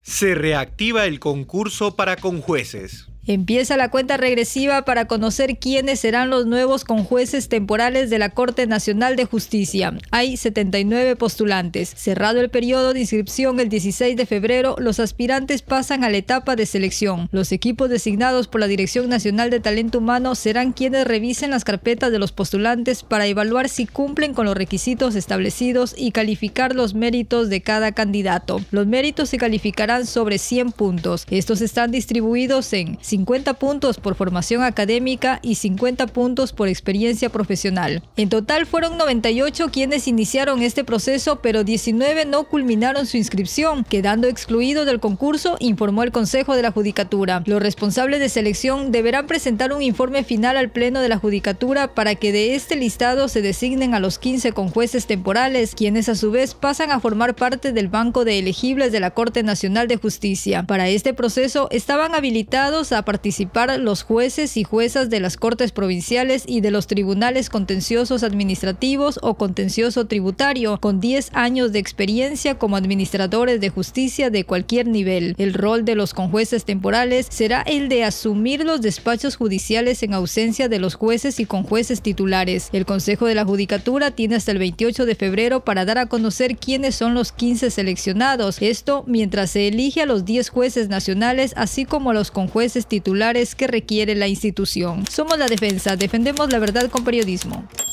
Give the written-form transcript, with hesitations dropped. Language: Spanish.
Se reactiva el concurso para conjueces. Empieza la cuenta regresiva para conocer quiénes serán los nuevos conjueces temporales de la Corte Nacional de Justicia. Hay 79 postulantes. Cerrado el periodo de inscripción el 16 de febrero, los aspirantes pasan a la etapa de selección. Los equipos designados por la Dirección Nacional de Talento Humano serán quienes revisen las carpetas de los postulantes para evaluar si cumplen con los requisitos establecidos y calificar los méritos de cada candidato. Los méritos se calificarán sobre 100 puntos. Estos están distribuidos en 50 puntos por formación académica y 50 puntos por experiencia profesional. En total fueron 98 quienes iniciaron este proceso, pero 19 no culminaron su inscripción, quedando excluidos del concurso, informó el Consejo de la Judicatura. Los responsables de selección deberán presentar un informe final al Pleno de la Judicatura para que de este listado se designen a los 15 conjueces temporales, quienes a su vez pasan a formar parte del banco de elegibles de la Corte Nacional de Justicia. Para este proceso estaban habilitados a participar los jueces y juezas de las Cortes Provinciales y de los Tribunales Contenciosos Administrativos o Contencioso Tributario, con 10 años de experiencia como administradores de justicia de cualquier nivel. El rol de los conjueces temporales será el de asumir los despachos judiciales en ausencia de los jueces y conjueces titulares. El Consejo de la Judicatura tiene hasta el 28 de febrero para dar a conocer quiénes son los 15 seleccionados. Esto mientras se elige a los 10 jueces nacionales, así como a los conjueces titulares que requiere la institución. Somos La Defensa, defendemos la verdad con periodismo.